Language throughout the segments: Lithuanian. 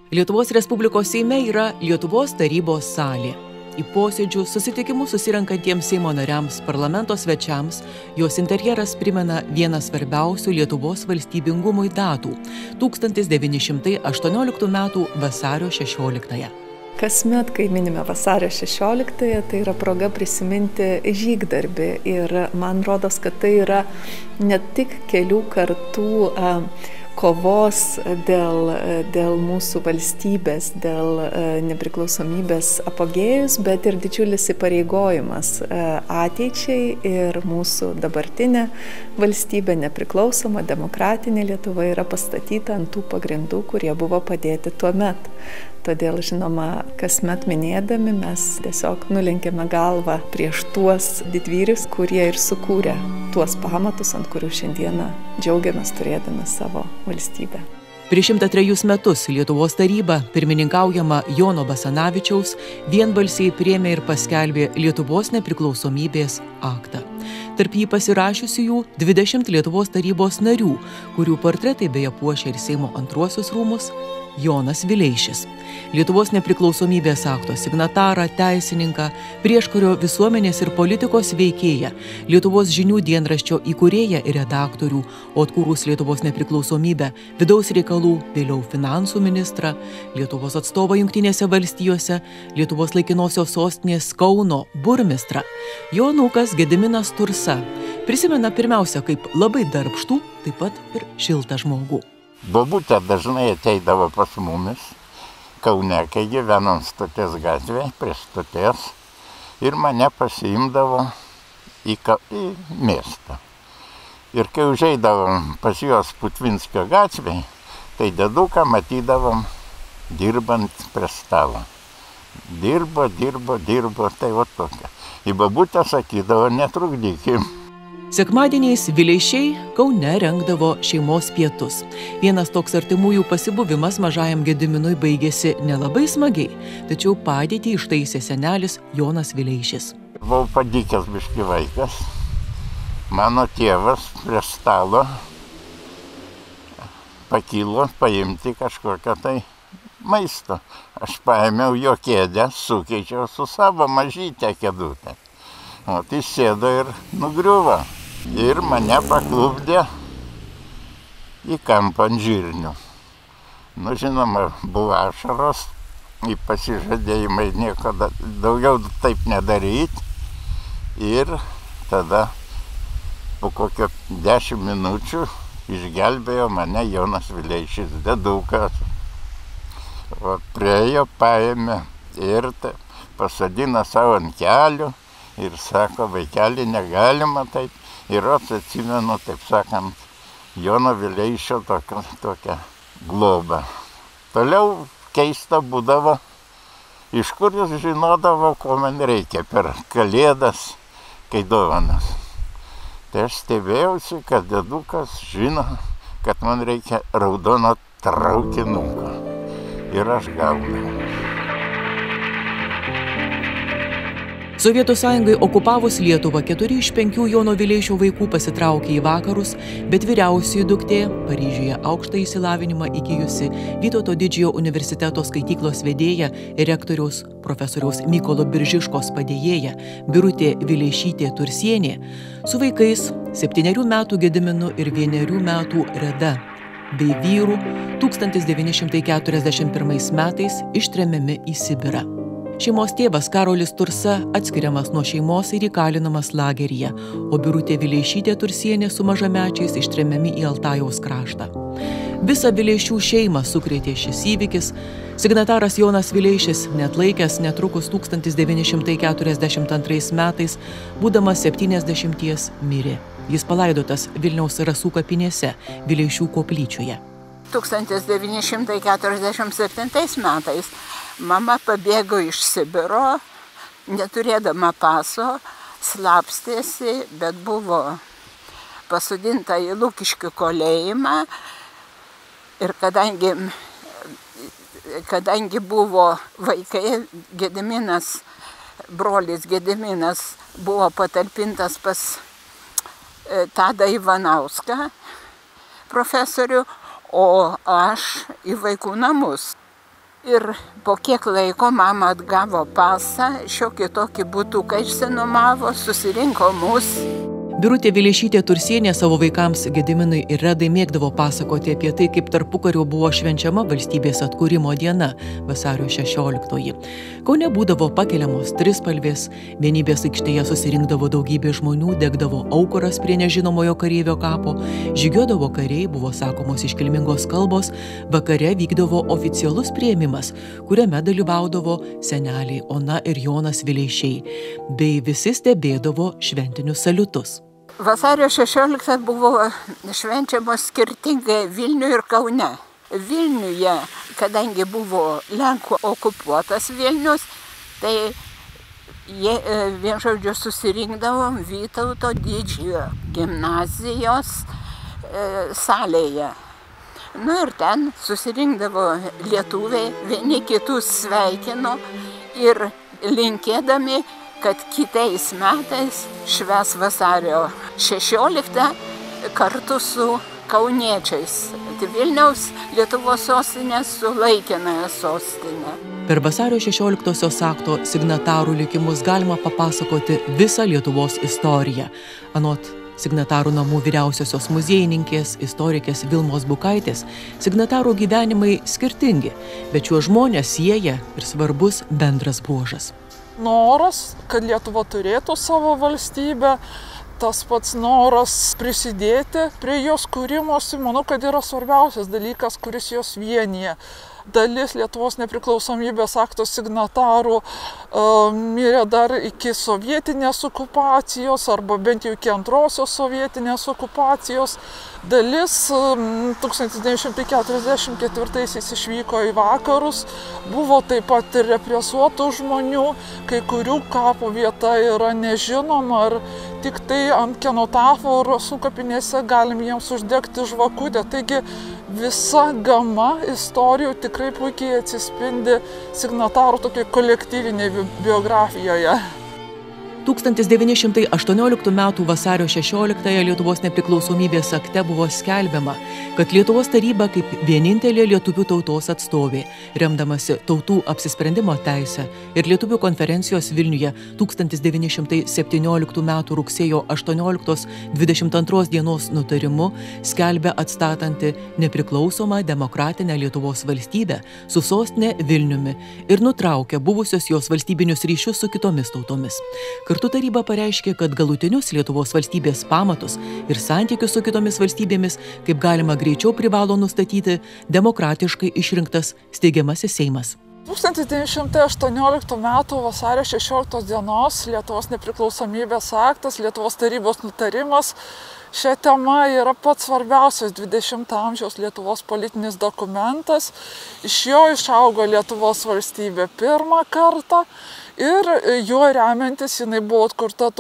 Lietuvos Respublikos Seime yra Lietuvos tarybos salė. Į posėdžių susitikimus susirankantiems Seimo nariams, parlamento svečiams, jos interjeras primena vieną svarbiausių Lietuvos valstybingumui datų – 1918 m. vasario 16-ąją. Kasmet, kai minime vasario 16-ąją, tai yra proga prisiminti žygdarbį ir man rodos, kad tai yra ne tik kelių kartų kovos dėl mūsų valstybės, dėl nepriklausomybės apogėjus, bet ir didžiulis įpareigojimas ateičiai ir mūsų dabartinė valstybė, nepriklausoma, demokratinė Lietuva yra pastatyta ant tų pagrindų, kurie buvo padėti tuo metu. Todėl, žinoma, kasmet minėdami mes tiesiog nulenkėme galvą prieš tuos didvyrius, kurie ir sukūrė tuos pamatus, ant kurių šiandieną džiaugiamės turėdami savo valstybę. Prieš 103 metus Lietuvos taryba, pirmininkaujama Jono Basanavičiaus, vienbalsiai priėmė ir paskelbė Lietuvos nepriklausomybės aktą. Tarp jį pasirašiusiųjų 20 Lietuvos tarybos narių, kurių portretai beje puošia ir Seimo antruosius rūmus, Jonas Vileišis. Lietuvos nepriklausomybės akto signatarą, teisininką, prieškario visuomenės ir politikos veikėją, Lietuvos žinių dienraščio įkūrėją ir redaktorių, o atkūrus Lietuvos nepriklausomybę, vidaus reikalų, vėliau finansų ministrą, Lietuvos atstovą Jungtinėse valstijose, Lietuvos laikinosios sostinės Kauno burmistrą, jo anūkas Gediminas Tursa prisimena pirmiausia kaip labai darbštų, taip pat ir šiltą žmogų. Bobutė dažnai ateidavo pas mumis Kaune, kai gyvenom Stoties gatvėje, prie Stoties, ir mane pasiimdavo į miestą. Ir kai užeidavom pas juos Putvinskio gatvėje, tai deduką matydavom dirbant prie stalo. Dirbo, tai va tokia. Į babutę sakydavo, netrukdykim. Sekmadieniais Vileišiai Kaune rengdavo šeimos pietus. Vienas toks artimųjų pasibuvimas mažajam Gediminui baigėsi nelabai smagiai, tačiau padėtį ištaisė senelis Jonas Vileišis. Buvau padykęs biški vaikas. Mano tėvas prie stalo pakilo paimti kažkokią tai maisto. Aš paėmiau jo kėdę, sukeičiau su savo mažytę kėdutę. O tai sėdo ir nugriuvo. Ir mane paklupdė į kampą ant žirnių. Nu, žinoma, buvo ašaros, į pasižadėjimai nieko daugiau taip nedaryti. Ir tada po kokio 10 minučių išgelbėjo mane Jonas Vileišis, dedukas. O priejo, paėmė ir pasadino savo ant kelių ir sako, vaikeli, negalima taip. Ir atsimenu, taip sakant, Jono Vileišio tokią globą. Toliau keista būdavo, iš kur jis žinodavo, ko man reikia per Kalėdas, kai dovanas. Tai aš stebėjausi, kad dedukas žino, kad man reikia raudono traukinuko. Ir aš gaudavau. Sovietų sąjungai okupavus Lietuvą 4 iš 5 Jono Vileišio vaikų pasitraukė į vakarus, bet vyriausioji duktė, Paryžiuje aukštą išsilavinimą įgijusi Vytauto didžiojo universiteto skaityklos vedėja ir rektoriaus profesoriaus Mykolo Biržiškos padėjėja Birutė Vileišytė Tursienė, su vaikais 7 metų Gediminu ir 1 metų Reda bei vyru 1941 metais ištremiami į Sibirą. Šeimos tėvas Karolis Tursa atskiriamas nuo šeimos ir įkalinamas lageryje, o Birutė Vileišytė Tursienė su mažamečiais ištremiami į Altajaus kraštą. Visą Vileišių šeimą sukrėtė šis įvykis. Signataras Jonas Vileišis, neatlaikęs netrukus 1942 metais, būdamas 70, mirė. Jis palaidotas Vilniaus Rasų kapinėse, Vileišių koplyčioje. 1947 metais mama pabėgo iš Sibiro, neturėdama paso, slapstėsi, bet buvo pasodinta į Lukiškių kalėjimą. Ir kadangi buvo vaikai, Gediminas, brolis Gediminas buvo patalpintas pas Tadą Ivanauską, profesorių, o aš į vaikų namus. Ir po kiek laiko mama atgavo pasą, šiokį tokį butuką išsinuomavo, susirinko mus. Birutė Vileišytė Tursienė savo vaikams Gediminui ir Redai mėgdavo pasakoti apie tai, kaip tarpukariu buvo švenčiama valstybės atkūrimo diena, vasario 16. Kaune būdavo pakeliamos trispalvės, Vienybės aikštėje susirinkdavo daugybė žmonių, degdavo aukuras prie nežinomojo kareivio kapo, žygiuodavo kariai, buvo sakomos iškilmingos kalbos, vakare vykdavo oficialus priėmimas, kuriame dalyvaudavo seneliai Ona ir Jonas Vileišiai, bei visi stebėdavo šventinius saliutus. Vasario 16 buvo švenčiamos skirtingai Vilniuje ir Kaune. Vilniuje, kadangi buvo Lenkų okupuotas Vilnius, tai jie vienžodžiu susirinkdavom Vytauto didžiojo gimnazijos salėje. Nu ir ten susirinkdavo lietuviai, vieni kitus sveikino ir linkėdami, kad kitais metais švęs vasario 16 kartu su kauniečiais. Tai Vilniaus Lietuvos sostinė su laikinąja sostinė. Per vasario 16-osios akto signatarų likimus galima papasakoti visą Lietuvos istoriją. Anot signatarų namų vyriausiosios muziejininkės, istorikės Vilmos Bukaitės, signatarų gyvenimai skirtingi, bet šiuos žmonės sieja ir svarbus bendras bruožas. Noras, kad Lietuva turėtų savo valstybę, tas pats noras prisidėti prie jos kūrimosi, manau, kad yra svarbiausias dalykas, kuris jos vienyje. Dalis Lietuvos nepriklausomybės akto signatarų mirė dar iki sovietinės okupacijos arba bent jau iki antrosios sovietinės okupacijos. Dalis 1944 išvyko į vakarus, buvo taip pat ir represuotų žmonių, kai kurių kapo vieta yra nežinoma, ar tik tai ant kenotafo rasų kapinėse galim jiems uždegti žvakutę. Taigi visa gama istorijų tikrai puikiai atsispindi signatarų tokiai kolektyvinėje biografijoje. 1918 m. vasario 16-ąją Lietuvos nepriklausomybės akte buvo skelbiama, kad Lietuvos taryba kaip vienintelė lietuvių tautos atstovė, remdamasi tautų apsisprendimo teisę ir Lietuvių konferencijos Vilniuje 1917 m. rugsėjo 18-22 dienos nutarimu skelbia atstatanti nepriklausomą demokratinę Lietuvos valstybę su sostine Vilniumi ir nutraukia buvusios jos valstybinius ryšius su kitomis tautomis. Kartu taryba pareiškė, kad galutinius Lietuvos valstybės pamatus ir santykius su kitomis valstybėmis kaip galima greičiau privalo nustatyti demokratiškai išrinktas steigiamasis Seimas. 1918 m. vasario 16 dienos Lietuvos nepriklausomybės aktas, Lietuvos tarybos nutarimas šią temą yra pats svarbiausias 20 amžiaus Lietuvos politinis dokumentas. Iš jo išaugo Lietuvos valstybė pirmą kartą ir juo remiantis jinai buvo atkurta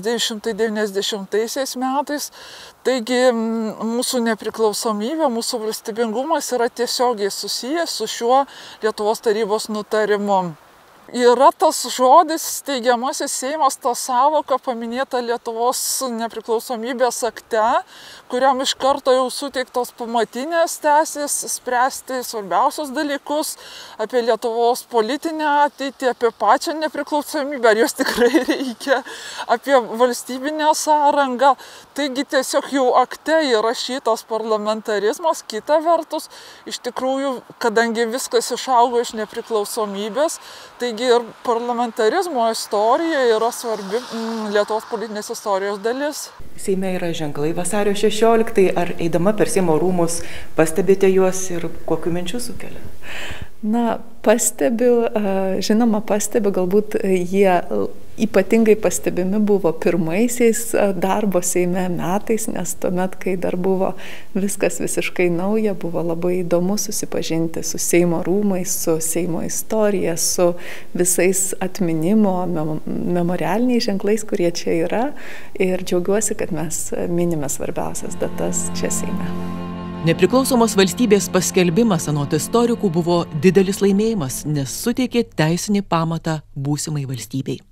1990 metais. Taigi mūsų nepriklausomybė, mūsų valstybingumas yra tiesiogiai susijęs su šiuo Lietuvos tarybos nutarimu. Yra tas žodis steigiamasis Seimas, ta sąvoka paminėta Lietuvos nepriklausomybės akte, kuriam iš karto jau suteiktos pamatinės teisės spręsti svarbiausius dalykus apie Lietuvos politinę ateitį, apie pačią nepriklausomybę, ar jos tikrai reikia, apie valstybinę sąrangą. Taigi tiesiog jau akte įrašytas parlamentarizmas, kita vertus, iš tikrųjų, kadangi viskas išaugo iš nepriklausomybės, taigi ir parlamentarizmo istorija yra svarbi Lietuvos politinės istorijos dalis. Seime yra ženklai vasario 16, ar eidama per Seimo rūmus pastebite juos ir kokių minčių sukelia? Na, pastebiu, žinoma pastebiu, galbūt jie ypatingai pastebimi buvo pirmaisiais darbo Seime metais, nes tuomet, kai dar buvo viskas visiškai nauja, buvo labai įdomu susipažinti su Seimo rūmais, su Seimo istorija, su visais atminimo memorialiniais ženklais, kurie čia yra, ir džiaugiuosi, kad mes minime svarbiausias datas čia Seime. Nepriklausomos valstybės paskelbimas anot istorikų buvo didelis laimėjimas, nes suteikė teisinį pamatą būsimai valstybei.